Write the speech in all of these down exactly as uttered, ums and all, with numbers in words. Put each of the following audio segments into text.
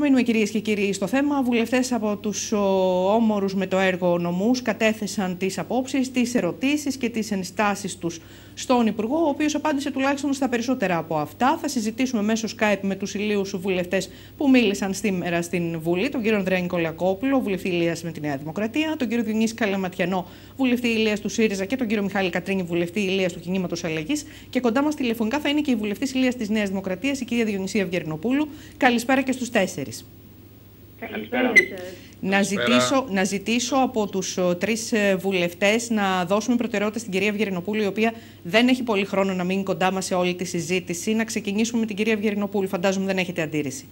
παραμένουμε, κυρίες και κύριοι, στο θέμα. Βουλευτές από τους όμορους με το έργο νομούς κατέθεσαν τις απόψεις, τις ερωτήσεις και τις ενστάσεις τους στον Υπουργό, ο οποίος απάντησε τουλάχιστον στα περισσότερα από αυτά. Θα συζητήσουμε μέσω Skype με τους ηλίους βουλευτές που μίλησαν σήμερα στην Βουλή, τον κύριο Ανδρέα Νικολακόπουλο, βουλευτή Ηλίας με τη Νέα Δημοκρατία, τον κύριο Διονύση Καλαματιανό, βουλευτή Ηλίας του ΣΥΡΙΖΑ και τον κύριο Μιχάλη Κατρίνη, βουλευτή Ηλίας του Κινήματος Αλλαγής. Και κοντά μας τηλεφωνικά θα είναι και η βουλευτής Ηλίας της Νέας Δημοκρατίας, η κυρία Διονυσία Αυγερνοπούλου. Καλησπέρα και στους τέσσερις. Καλησπέρα. Να ζητήσω, να ζητήσω από τους uh, τρεις uh, βουλευτές να δώσουμε προτεραιότητα στην κυρία Αυγερνοπούλου, η οποία δεν έχει πολύ χρόνο να μείνει κοντά μας σε όλη τη συζήτηση. Να ξεκινήσουμε με την κυρία Αυγερνοπούλου. Φαντάζομαι δεν έχετε αντίρρηση.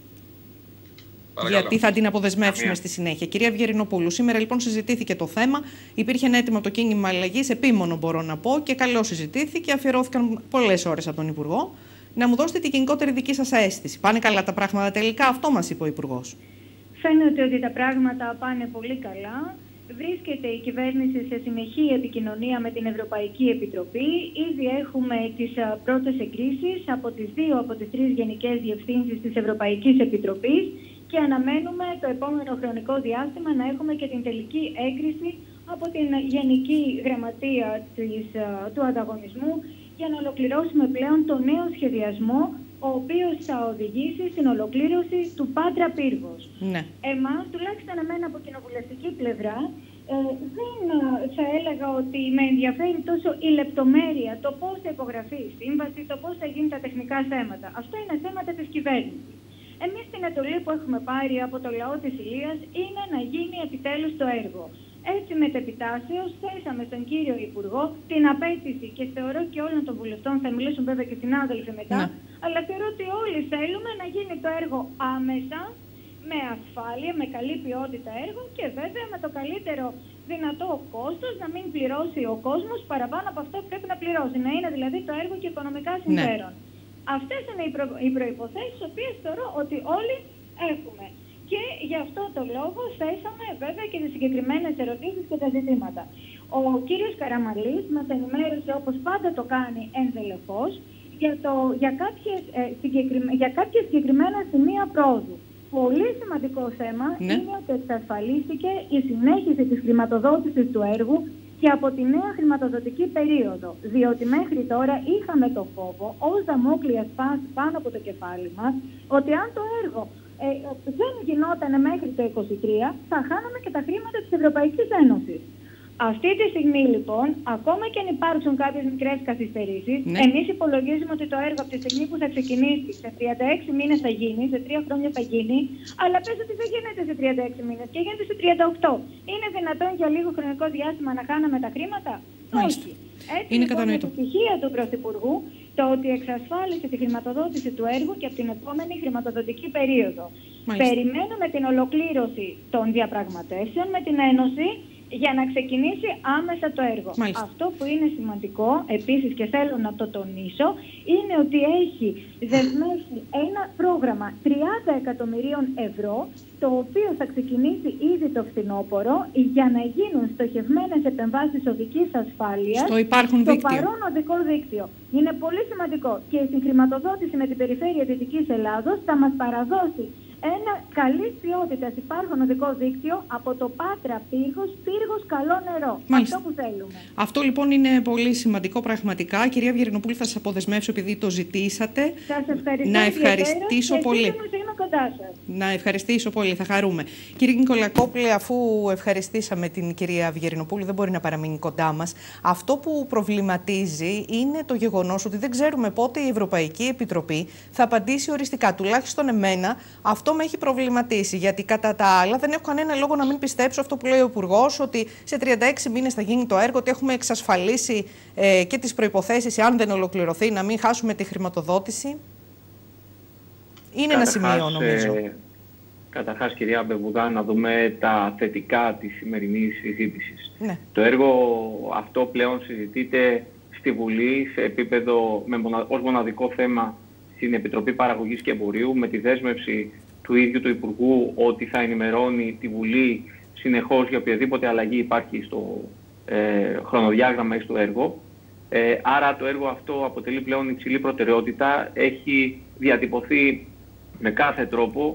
Παρακαλώ. Γιατί θα την αποδεσμεύσουμε στη συνέχεια. Κυρία Αυγερνοπούλου, σήμερα λοιπόν συζητήθηκε το θέμα. Υπήρχε ένα αίτημα από το κίνημα αλλαγής, επίμονο μπορώ να πω, και καλώς συζητήθηκε. Αφιερώθηκαν πολλές ώρες από τον Υπουργό. Να μου δώσετε την γενικότερη δική σας αίσθηση. Πάνε καλά τα πράγματα τελικά? Αυτό μας είπε ο Υπουργός. Φαίνεται ότι τα πράγματα πάνε πολύ καλά. Βρίσκεται η κυβέρνηση σε συνεχή επικοινωνία με την Ευρωπαϊκή Επιτροπή. Ήδη έχουμε τις πρώτες εγκρίσεις από τις δύο από τις τρεις γενικές διευθύνσεις της Ευρωπαϊκής Επιτροπής και αναμένουμε το επόμενο χρονικό διάστημα να έχουμε και την τελική έγκριση από την Γενική Γραμματεία της, του Ανταγωνισμού για να ολοκληρώσουμε πλέον το νέο σχεδιασμό, ο οποίος θα οδηγήσει στην ολοκλήρωση του Πάτρα Πύργος. Ναι. Εμάς, τουλάχιστον εμένα από κοινοβουλευτική πλευρά, ε, δεν θα έλεγα ότι με ενδιαφέρει τόσο η λεπτομέρεια, το πώς θα υπογραφεί η σύμβαση, το πώς θα γίνουν τα τεχνικά θέματα. Αυτό είναι θέματα της κυβέρνησης. Εμείς την εντολή που έχουμε πάρει από το λαό της Ηλίας είναι να γίνει επιτέλους το έργο. Έτσι, μετεπιτάσεως, θέσαμε στον κύριο Υπουργό την απέτηση και θεωρώ και όλων των βουλευτών, θα μιλήσουν βέβαια και συνάδελφοι μετά, ναι. αλλά θεωρώ ότι όλοι θέλουμε να γίνει το έργο άμεσα, με ασφάλεια, με καλή ποιότητα έργο και βέβαια με το καλύτερο δυνατό κόστος, να μην πληρώσει ο κόσμος παραπάνω από αυτό που πρέπει να πληρώσει. Να είναι δηλαδή το έργο και οικονομικά συμφέρον. Ναι. Αυτές είναι οι, προ... οι προϋποθέσεις, τις οποίες θεωρώ ότι όλοι έχουμε. Και γι' αυτό το λόγο θέσαμε βέβαια και τις συγκεκριμένες ερωτήσεις και τα ζητήματα. Ο κύριος Καραμανλής μας ενημέρωσε, όπως πάντα το κάνει ενδελεχώς, για, το, για, κάποιες, ε, συγκεκριμέ, για κάποια συγκεκριμένα σημεία πρόοδου. Πολύ σημαντικό θέμα ναι. είναι ότι εξασφαλίστηκε η συνέχιση της χρηματοδότησης του έργου και από τη νέα χρηματοδοτική περίοδο. Διότι μέχρι τώρα είχαμε το φόβο, ως δαμόκλεια σπάση πάνω από το κεφάλι μας, ότι αν το έργο Ε, δεν γινόταν μέχρι το είκοσι τρία, θα χάναμε και τα χρήματα της Ευρωπαϊκής Ένωσης. Αυτή τη στιγμή λοιπόν, ακόμα και αν υπάρξουν κάποιες μικρές καθυστερήσεις, ναι. εμείς υπολογίζουμε ότι το έργο από τη στιγμή που θα ξεκινήσει σε τριάντα έξι μήνες θα γίνει, σε τρία χρόνια θα γίνει, αλλά πες ότι δεν γίνεται σε τριάντα έξι μήνες και γίνεται σε τριάντα οκτώ. Είναι δυνατόν για λίγο χρονικό διάστημα να χάναμε τα χρήματα? Όχι. Έτσι, είναι λοιπόν, η επιτυχία του Πρωθυπουργού το ότι εξασφάλισε τη χρηματοδότηση του έργου και από την επόμενη χρηματοδοτική περίοδο. Μάλιστα. Περιμένουμε την ολοκλήρωση των διαπραγματεύσεων με την Ένωση για να ξεκινήσει άμεσα το έργο. Μάλιστα. Αυτό που είναι σημαντικό, επίσης και θέλω να το τονίσω, είναι ότι έχει δεσμεύσει ένα πρόγραμμα τριάντα εκατομμυρίων ευρώ, το οποίο θα ξεκινήσει ήδη το φθινόπωρο για να γίνουν στοχευμένες επεμβάσεις οδικής ασφάλειας στο υπάρχον στο δίκτυο. παρόν οδικό δίκτυο. Είναι πολύ σημαντικό και η συγχρηματοδότηση με την περιφέρεια Δυτικής Ελλάδος θα μας παραδώσει ένα καλή ποιότητα υπάρχον οδικό δίκτυο από το Πάτρα Πύργος, Πύργος καλό νερό. Μάλιστα. Αυτό που θέλουμε. Αυτό λοιπόν είναι πολύ σημαντικό πραγματικά. Κυρία Αυγερνοπούλου, θα σας αποδεσμεύσω επειδή το ζητήσατε. Σας ευχαριστώ. Να ευχαριστήσω και πολύ. Είμαι κοντά σας. Να ευχαριστήσω πολύ, θα χαρούμε. Κύριε Νικολακόπουλε, αφού ευχαριστήσαμε την κυρία Αυγερνοπούλου, δεν μπορεί να παραμείνει κοντά μας. Αυτό που προβληματίζει είναι το γεγονός ότι δεν ξέρουμε πότε η Ευρωπαϊκή Επιτροπή θα απαντήσει οριστικά. Τουλάχιστον εμένα αυτό με έχει προβληματίσει, γιατί κατά τα άλλα δεν έχω κανένα λόγο να μην πιστέψω αυτό που λέει ο Υπουργός, ότι σε τριάντα έξι μήνες θα γίνει το έργο, ότι έχουμε εξασφαλίσει ε, και τις προϋποθέσεις, αν δεν ολοκληρωθεί, να μην χάσουμε τη χρηματοδότηση. Είναι Καταρχάς, ένα σημείο, νομίζω. Ε, καταρχάς, κυρία Μπεβουδά, να δούμε τα θετικά της σημερινής συζήτησης. Ναι. Το έργο αυτό πλέον συζητείται στη Βουλή σε επίπεδο, με μονα, ως μοναδικό θέμα στην Επιτροπή Παραγωγής και Εμπορίου, με τη δέσμευση του ίδιου του Υπουργού ότι θα ενημερώνει τη Βουλή συνεχώς για οποιαδήποτε αλλαγή υπάρχει στο ε, χρονοδιάγραμμα ή στο έργο. Ε, άρα το έργο αυτό αποτελεί πλέον υψηλή προτεραιότητα, έχει διατυπωθεί με κάθε τρόπο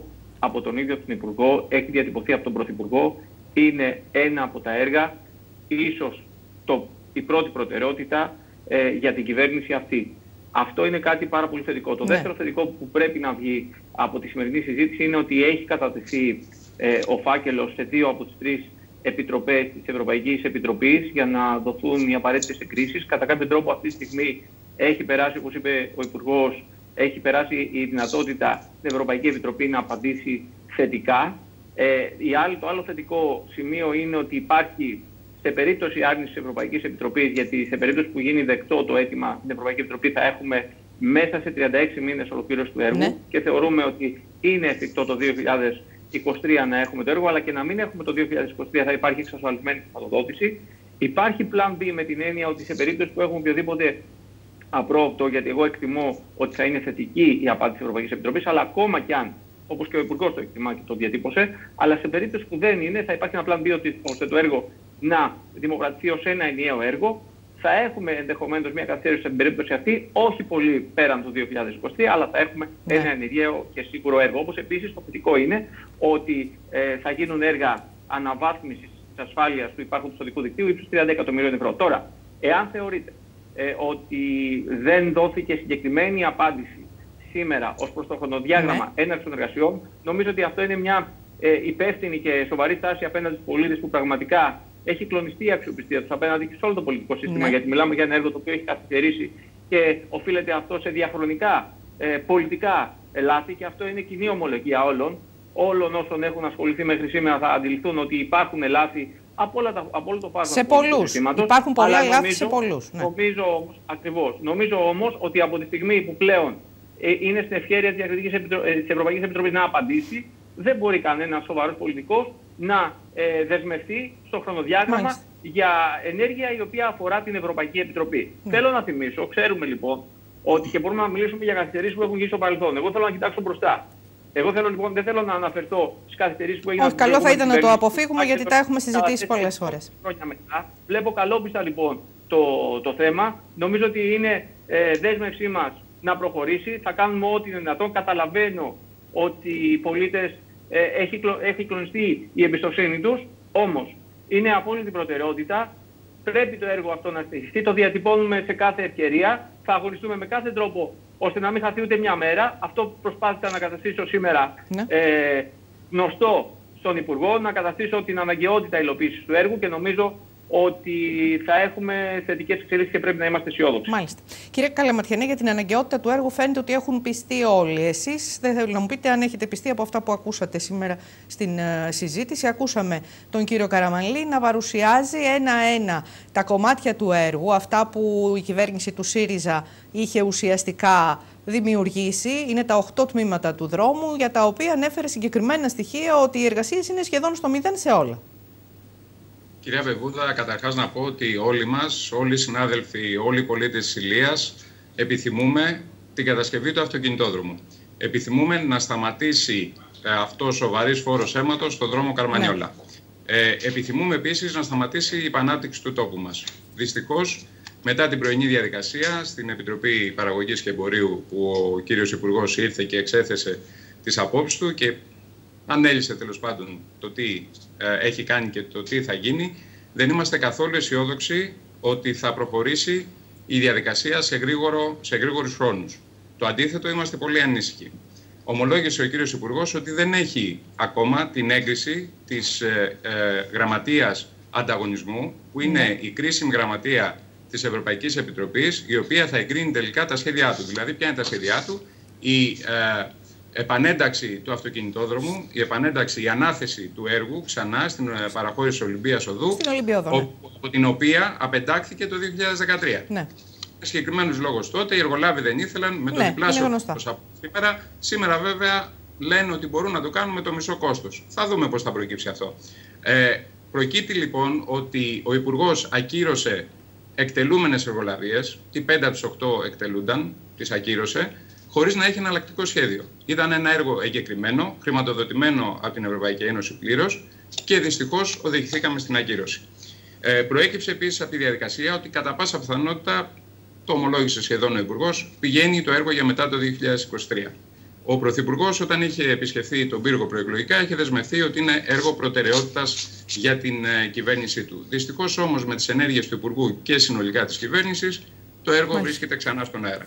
από τον ίδιο τον Υπουργό, έχει διατυπωθεί από τον Πρωθυπουργό. Είναι ένα από τα έργα, ίσως το, η πρώτη προτεραιότητα ε, για την κυβέρνηση αυτή. Αυτό είναι κάτι πάρα πολύ θετικό. Το ναι. δεύτερο θετικό που πρέπει να βγει από τη σημερινή συζήτηση είναι ότι έχει κατατεθεί ε, ο φάκελος σε δύο από τις τρεις επιτροπές της Ευρωπαϊκής Επιτροπής για να δοθούν οι απαραίτητες εγκρίσεις. Κατά κάποιο τρόπο αυτή τη στιγμή έχει περάσει, όπως είπε ο Υπουργός, έχει περάσει η δυνατότητα στην Ευρωπαϊκή Επιτροπή να απαντήσει θετικά. Ε, η άλλη, το άλλο θετικό σημείο είναι ότι υπάρχει σε περίπτωση άρνησης της Ευρωπαϊκής Επιτροπής, γιατί σε περίπτωση που γίνει δεκτό το αίτημα στην Ευρωπαϊκή Επιτροπή θα έχουμε μέσα σε τριάντα έξι μήνες ολοκλήρωση του έργου ναι. και θεωρούμε ότι είναι εφικτό το δύο χιλιάδες είκοσι τρία να έχουμε το έργο, αλλά και να μην έχουμε το δύο χιλιάδες είκοσι τρία θα υπάρχει εξασφαλισμένη χρηματοδότηση. Υπάρχει πλάν μπι με την έννοια ότι σε περίπτωση που έχουμε οποιοδήποτε απρόοπτο, γιατί εγώ εκτιμώ ότι θα είναι θετική η απάντηση της Ευρωπαϊκής Επιτροπής, αλλά ακόμα κι αν, όπως και ο Υπουργός το εκτιμά και το διατύπωσε, αλλά σε περίπτωση που δεν είναι, θα υπάρχει ένα πλάν μπι ότι ώστε το έργο να δημοκρατηθεί ως ένα ενιαίο έργο. Θα έχουμε ενδεχομένως μια καθυστέρηση στην περίπτωση αυτή, όχι πολύ πέραν του δύο χιλιάδες είκοσι τρία, αλλά θα έχουμε ναι. ένα ενιαίο και σίγουρο έργο. Όπως επίσης το θετικό είναι ότι ε, θα γίνουν έργα αναβάθμισης της ασφάλειας του υπάρχοντος οδικού δικτύου ύψους τριάντα εκατομμυρίων ευρώ. Τώρα, εάν θεωρείτε ε, ότι δεν δόθηκε συγκεκριμένη απάντηση σήμερα ως προς το χρονοδιάγραμμα ναι. έναρξης των εργασιών, νομίζω ότι αυτό είναι μια ε, υπεύθυνη και σοβαρή στάση απέναντι στους πολίτες που πραγματικά έχει κλονιστεί η αξιοπιστία τους απέναντι και σε όλο το πολιτικό σύστημα. Ναι. Γιατί μιλάμε για ένα έργο το οποίο έχει καθυστερήσει και οφείλεται αυτό σε διαχρονικά ε, πολιτικά λάθη, και αυτό είναι κοινή ομολογία όλων. Όλων όσων έχουν ασχοληθεί μέχρι σήμερα θα αντιληφθούν ότι υπάρχουν λάθη από, όλα τα, από όλο το φάσμα σε πολλούς. Υπάρχουν πολλά λάθη νομίζω, σε πολλούς. Ναι. Νομίζω όμως, ακριβώς. Νομίζω όμως ότι από τη στιγμή που πλέον ε, είναι στην ευχέρεια της, Επιτρο... ε, της Ευρωπαϊκής Επιτροπής να απαντήσει, δεν μπορεί κανένας σοβαρός πολιτικός να ε, δεσμευτεί στο χρονοδιάγραμμα Μάλιστα. για ενέργεια η οποία αφορά την Ευρωπαϊκή Επιτροπή. Ναι. Θέλω να θυμίσω, ξέρουμε λοιπόν ότι και μπορούμε να μιλήσουμε για καθυστερήσεις που έχουν γίνει στο παρελθόν. Εγώ θέλω να κοιτάξω μπροστά. Εγώ θέλω λοιπόν, δεν θέλω να αναφερθώ στις καθυστερήσεις που έγιναν. Όχι, καλό θα ήταν να το αποφύγουμε, γιατί τα έχουμε συζητήσει πολλές φορές. Βλέπω καλόπιστα λοιπόν το, το θέμα. Νομίζω ότι είναι ε, δέσμευσή μας να προχωρήσει. Θα κάνουμε ό,τι είναι δυνατόν. Καταλαβαίνω ότι οι πολίτες ε, έχει, έχει κλονιστεί η εμπιστοσύνη τους. Όμως είναι απόλυτη προτεραιότητα. Πρέπει το έργο αυτό να στηριχθεί. Το διατυπώνουμε σε κάθε ευκαιρία. Θα αγωνιστούμε με κάθε τρόπο ώστε να μην χαθεί ούτε μια μέρα. Αυτό προσπάθησα να καταστήσω σήμερα ναι. ε, γνωστό στον Υπουργό, να καταστήσω την αναγκαιότητα υλοποίησης του έργου, και νομίζω ότι θα έχουμε θετικές εξελίξεις και πρέπει να είμαστε αισιόδοξοι. Μάλιστα. Κύριε Καλαματιανέ, για την αναγκαιότητα του έργου φαίνεται ότι έχουν πιστεί όλοι. Εσείς δεν θέλω να μου πείτε αν έχετε πιστεί από αυτά που ακούσατε σήμερα στην uh, συζήτηση. Ακούσαμε τον κύριο Καραμανλή να παρουσιάζει ένα-ένα τα κομμάτια του έργου, αυτά που η κυβέρνηση του ΣΥΡΙΖΑ είχε ουσιαστικά δημιουργήσει. Είναι τα οχτώ τμήματα του δρόμου, για τα οποία ανέφερε συγκεκριμένα στοιχεία ότι οι εργασίες είναι σχεδόν στο μηδέν σε όλα. Κυρία Βεβούδα, καταρχάς να πω ότι όλοι μας, όλοι οι συνάδελφοι, όλοι οι πολίτες της Ηλίας επιθυμούμε την κατασκευή του αυτοκινητόδρομου. Επιθυμούμε να σταματήσει ε, αυτός ο βαρύς φόρος αίματος στον δρόμο Καρμανιόλα. Ναι. Ε, επιθυμούμε επίσης να σταματήσει η επανάπτυξη του τόπου μας. Δυστυχώς, μετά την πρωινή διαδικασία στην Επιτροπή Παραγωγής και Εμπορίου, που ο κύριος Υπουργός ήρθε και εξέθεσε τις απόψεις του και ανέλησε τέλος πάντων το τι ε, έχει κάνει και το τι θα γίνει, δεν είμαστε καθόλου αισιόδοξοι ότι θα προχωρήσει η διαδικασία σε, γρήγορο, σε γρήγορους χρόνους. Το αντίθετο, είμαστε πολύ ανήσυχοι. Ομολόγησε ο κύριος Υπουργός ότι δεν έχει ακόμα την έγκριση της ε, ε, Γραμματείας Ανταγωνισμού, που είναι η κρίσιμη γραμματεία της Ευρωπαϊκής Επιτροπής, η οποία θα εγκρίνει τελικά τα σχέδιά του. Δηλαδή, ποια είναι τα σχέδιά του? Η ε, επανένταξη του αυτοκινητόδρομου, η επανένταξη, η ανάθεση του έργου ξανά στην παραχώρηση της Ολυμπίας Οδού, από την οποία απεντάχθηκε το δύο χιλιάδες δεκατρία. Ναι. Με συγκεκριμένους λόγους τότε, οι εργολάβοι δεν ήθελαν με το ναι, διπλάσιο κόστος από σήμερα. Σήμερα βέβαια λένε ότι μπορούν να το κάνουν με το μισό κόστος. Θα δούμε πώς θα προκύψει αυτό. Ε, προκύπτει λοιπόν ότι ο Υπουργός ακύρωσε εκτελούμενες εργολαβίες, οι πέντε από τις οκτώ εκτελούνταν, τις ακύρωσε, χωρίς να έχει εναλλακτικό σχέδιο. Ήταν ένα έργο εγκεκριμένο, χρηματοδοτημένο από την Ευρωπαϊκή Ένωση πλήρως, και δυστυχώς οδηγηθήκαμε στην ακύρωση. Ε, προέκυψε επίσης από τη διαδικασία ότι κατά πάσα πιθανότητα, το ομολόγησε σχεδόν ο Υπουργός, πηγαίνει το έργο για μετά το δύο χιλιάδες είκοσι τρία. Ο Πρωθυπουργός, όταν είχε επισκεφθεί τον πύργο προεκλογικά, είχε δεσμευθεί ότι είναι έργο προτεραιότητας για την ε, κυβέρνησή του. Δυστυχώς όμως, με τις ενέργειες του Υπουργού και συνολικά της κυβέρνησης, το έργο Μάλιστα. βρίσκεται ξανά στον αέρα.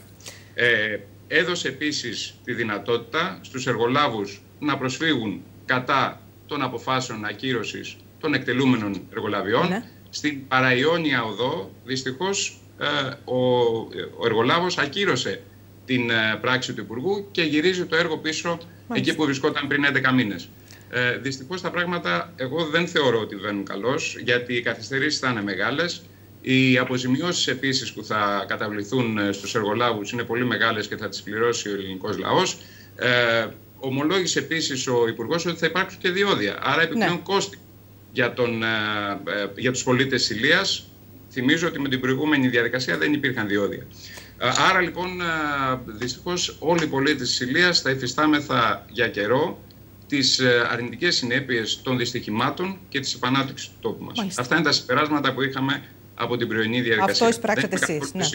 Ε, έδωσε επίσης τη δυνατότητα στους εργολάβους να προσφύγουν κατά των αποφάσεων ακύρωσης των εκτελούμενων εργολαβιών. Ναι. Στην παραϊόνια οδό, δυστυχώς, ε, ο, ο εργολάβος ακύρωσε την ε, πράξη του Υπουργού και γυρίζει το έργο πίσω Μάλιστα. εκεί που βρισκόταν πριν έντεκα μήνες. Ε, δυστυχώς τα πράγματα εγώ δεν θεωρώ ότι βαίνουν καλώς, γιατί οι καθυστερήσεις θα είναι μεγάλες. Οι αποζημιώσεις επίσης που θα καταβληθούν στους εργολάβους είναι πολύ μεγάλες και θα τις πληρώσει ο ελληνικός λαός. Ε, ομολόγησε επίσης ο Υπουργός ότι θα υπάρξουν και διόδια, άρα επιπλέον ναι. κόστη για, τον, ε, ε, για τους πολίτες της Ηλίας. Θυμίζω ότι με την προηγούμενη διαδικασία δεν υπήρχαν διόδια. Άρα λοιπόν, δυστυχώς, όλοι οι πολίτες της Ηλίας θα υφιστάμεθα για καιρό τις αρνητικές συνέπειες των δυστυχημάτων και της επανάπτυξης του τόπου μας. Μάλιστα. Αυτά είναι τα συμπεράσματα που είχαμε από την πρωινή διαδικασία. Αυτό εισπράξατε εσείς. Ναι.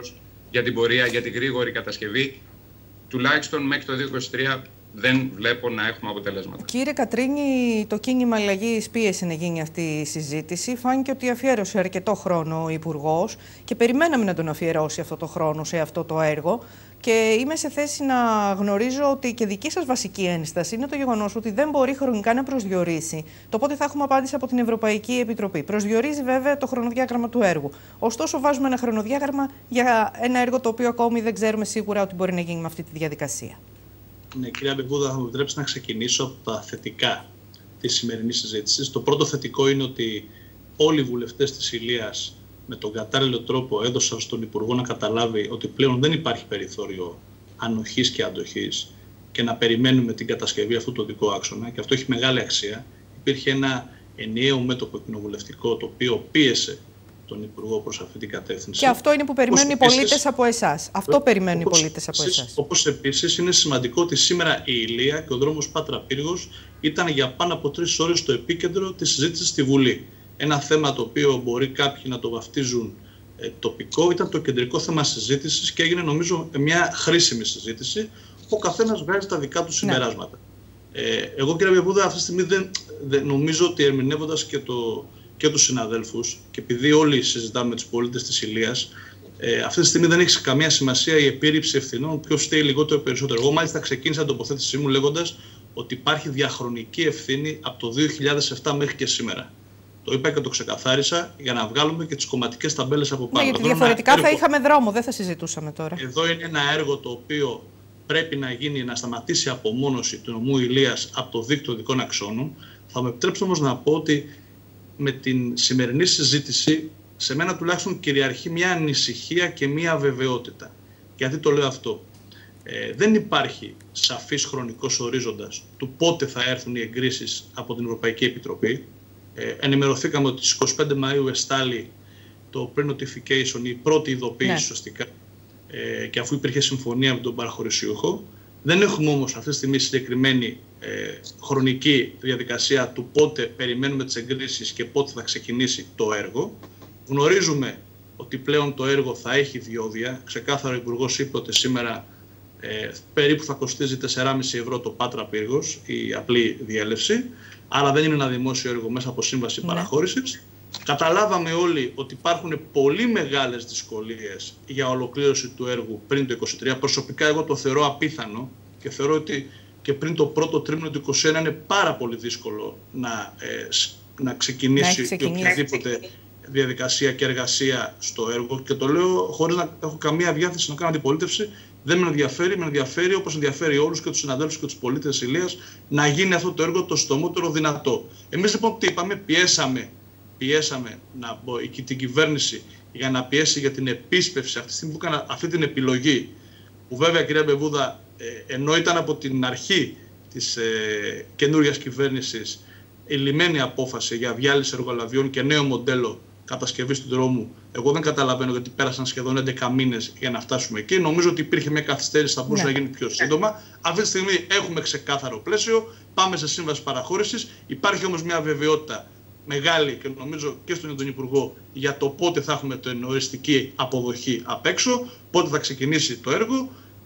Για την πορεία, για την γρήγορη κατασκευή, τουλάχιστον μέχρι το δύο χιλιάδες είκοσι τρία δεν βλέπω να έχουμε αποτελέσματα. Κύριε Κατρίνη, το κίνημα αλλαγής πίεσε να γίνει αυτή η συζήτηση. Φάνηκε ότι αφιέρωσε αρκετό χρόνο ο Υπουργός και περιμέναμε να τον αφιερώσει αυτό το χρόνο σε αυτό το έργο. Και είμαι σε θέση να γνωρίζω ότι και δική σας βασική ένσταση είναι το γεγονός ότι δεν μπορεί χρονικά να προσδιορίσει το πότε θα έχουμε απάντηση από την Ευρωπαϊκή Επιτροπή. Προσδιορίζει βέβαια το χρονοδιάγραμμα του έργου. Ωστόσο, βάζουμε ένα χρονοδιάγραμμα για ένα έργο το οποίο ακόμη δεν ξέρουμε σίγουρα ότι μπορεί να γίνει με αυτή τη διαδικασία. Ναι, κυρία Μπεβούδα, θα μου επιτρέψει να ξεκινήσω από τα θετικά της σημερινής συζήτησης. Το πρώτο θετικό είναι ότι όλοι οι βουλευτές της Ηλίας με τον κατάλληλο τρόπο έδωσαν στον Υπουργό να καταλάβει ότι πλέον δεν υπάρχει περιθώριο ανοχής και αντοχής και να περιμένουμε την κατασκευή αυτού του οδικού άξονα, και αυτό έχει μεγάλη αξία. Υπήρχε ένα ενιαίο μέτωπο κοινοβουλευτικό το οποίο πίεσε τον Υπουργό προς αυτή την κατεύθυνση. Και αυτό είναι που περιμένουν οι πολίτες από εσάς. Αυτό περιμένουν οι πολίτες από εσάς. Όπως επίσης είναι σημαντικό ότι σήμερα η Ηλία και ο δρόμος Πάτρα-Πύργος ήταν για πάνω από τρεις ώρες στο επίκεντρο της συζήτησης στη Βουλή. Ένα θέμα το οποίο μπορεί κάποιοι να το βαφτίζουν ε, τοπικό, ήταν το κεντρικό θέμα συζήτησης και έγινε νομίζω μια χρήσιμη συζήτηση. Ο καθένας βγάζει τα δικά του συμπεράσματα. Ναι. Ε, εγώ, κύριε Μπεβούδα, αυτή τη στιγμή δεν, δεν νομίζω ότι ερμηνεύοντας και, το, και τους συναδέλφους, και επειδή όλοι συζητάμε με τους πολίτες της Ηλίας, ε, αυτή τη στιγμή δεν έχει καμία σημασία η επίρρηψη ευθυνών, ποιος φταίει λιγότερο ή περισσότερο. Εγώ, μάλιστα, ξεκίνησα την τοποθέτησή μου λέγοντας ότι υπάρχει διαχρονική ευθύνη από το δύο χιλιάδες επτά μέχρι και σήμερα. Το είπα και το ξεκαθάρισα για να βγάλουμε και τις κομματικές ταμπέλες από πάνω. Ναι, γιατί διαφορετικά έργο... θα είχαμε δρόμο, δεν θα συζητούσαμε τώρα. Εδώ είναι ένα έργο το οποίο πρέπει να γίνει, να σταματήσει η απομόνωση του νομού Ηλίας από το δίκτυο οδικών αξώνων. Θα με επιτρέψω όμως να πω ότι με την σημερινή συζήτηση, σε μένα τουλάχιστον κυριαρχεί μια ανησυχία και μια αβεβαιότητα. Γιατί το λέω αυτό? Ε, δεν υπάρχει σαφής χρονικός ορίζοντας του πότε θα έρθουν οι εγκρίσεις από την Ευρωπαϊκή Επιτροπή. Ε, ενημερωθήκαμε ότι στις είκοσι πέντε Μαΐου εστάλει το pre-notification, η πρώτη ειδοποίηση ναι. σωστικά, ε, και αφού υπήρχε συμφωνία με τον παραχωρησιούχο. Δεν έχουμε όμως αυτή τη στιγμή συγκεκριμένη ε, χρονική διαδικασία του πότε περιμένουμε τις εγκρίσεις και πότε θα ξεκινήσει το έργο. Γνωρίζουμε ότι πλέον το έργο θα έχει διόδια. Ξεκάθαρα ο Υπουργός είπε ότι σήμερα ε, περίπου θα κοστίζει τέσσερα κόμμα πέντε ευρώ το Πάτρα-Πύργος, η απλή διέλευση. Άρα δεν είναι ένα δημόσιο έργο μέσα από σύμβαση ναι. παραχώρησης. Καταλάβαμε όλοι ότι υπάρχουν πολύ μεγάλες δυσκολίες για ολοκλήρωση του έργου πριν το είκοσι τρία. Προσωπικά εγώ το θεωρώ απίθανο και θεωρώ ότι και πριν το πρώτο τρίμηνο του είκοσι ένα είναι πάρα πολύ δύσκολο να, ε, να ξεκινήσει ναι, οποιαδήποτε διαδικασία και εργασία στο έργο. Και το λέω χωρίς να έχω καμία διάθεση να κάνω αντιπολίτευση. Δεν με ενδιαφέρει, με ενδιαφέρει όπως ενδιαφέρει όλους και τους συναδέλφους και τους πολίτες της Ηλίας να γίνει αυτό το έργο το συντομότερο δυνατό. Εμείς λοιπόν τι είπαμε, πιέσαμε, πιέσαμε να, την κυβέρνηση για να πιέσει για την επίσπευση αυτή τη στιγμή που έκανα αυτή την επιλογή. Που βέβαια, κυρία Μπεβούδα, ε, ενώ ήταν από την αρχή της ε, καινούριας κυβέρνησης η λυμμένη απόφαση για διάλυση εργολαβιών και νέο μοντέλο κατασκευής του δρόμου, εγώ δεν καταλαβαίνω γιατί πέρασαν σχεδόν έντεκα μήνες για να φτάσουμε εκεί. Νομίζω ότι υπήρχε μια καθυστέρηση, θα μπορούσε ναι. να γίνει πιο σύντομα. Αυτή τη στιγμή έχουμε ξεκάθαρο πλαίσιο, πάμε σε σύμβαση παραχώρησης. Υπάρχει όμως μια βεβαιότητα μεγάλη και νομίζω και στον τον Υπουργό για το πότε θα έχουμε την οριστική αποδοχή απ' έξω, πότε θα ξεκινήσει το έργο.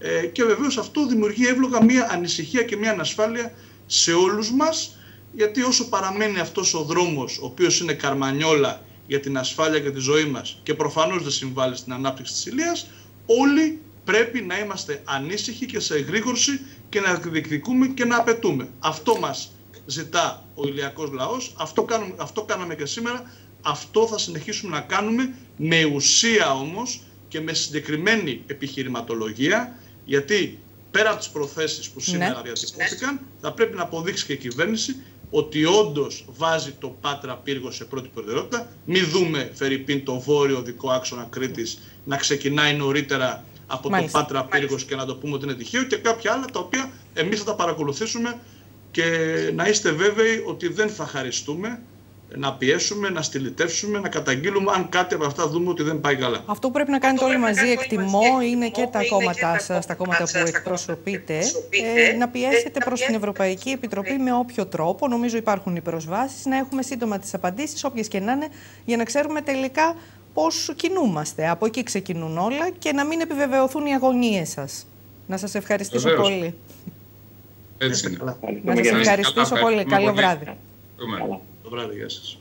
Ε, και βεβαίως αυτό δημιουργεί εύλογα μια ανησυχία και μια ανασφάλεια σε όλους μας, γιατί όσο παραμένει αυτός ο δρόμος, ο οποίος είναι καρμανιόλα για την ασφάλεια και τη ζωή μας και προφανώς δεν συμβάλλει στην ανάπτυξη της Ηλίας, όλοι πρέπει να είμαστε ανήσυχοι και σε εγρήγορση και να διεκδικούμε και να απαιτούμε. Αυτό μας ζητά ο ηλιακός λαός, αυτό κάνουμε, αυτό κάναμε και σήμερα, αυτό θα συνεχίσουμε να κάνουμε, με ουσία όμως και με συγκεκριμένη επιχειρηματολογία, γιατί πέρα από τις προθέσεις που σήμερα ναι. διατυπώθηκαν, θα πρέπει να αποδείξει και η κυβέρνηση ότι όντως βάζει το Πάτρα Πύργο σε πρώτη προτεραιότητα. Μην δούμε, φερειπίν, το βόρειο οδικό άξονα Κρήτης να ξεκινάει νωρίτερα από Μάλιστα. το Πάτρα Πύργος και να το πούμε ότι είναι τυχαίο, και κάποια άλλα τα οποία εμείς θα τα παρακολουθήσουμε, και να είστε βέβαιοι ότι δεν θα χαριστούμε να πιέσουμε, να στυλιτεύσουμε, να καταγγείλουμε αν κάτι από αυτά δούμε ότι δεν πάει καλά. Αυτό που πρέπει να κάνετε όλοι μαζί, εκτιμώ, είναι και τα κόμματα σας, τα κόμματα που εκπροσωπείτε, ε, να πιέσετε προς την Ευρωπαϊκή Επιτροπή με όποιο τρόπο. Νομίζω υπάρχουν οι προσβάσεις, να έχουμε σύντομα τις απαντήσεις, όποιες και να είναι, για να ξέρουμε τελικά πώς κινούμαστε. Από εκεί ξεκινούν όλα και να μην επιβεβαιωθούν οι αγωνίες σας. Να σας ευχαριστήσω Βεβαίως. πολύ. Έτσι είναι. Να σας ευχαριστήσω πολύ. Καλό βράδυ. Καλό βράδυ, γεια σας.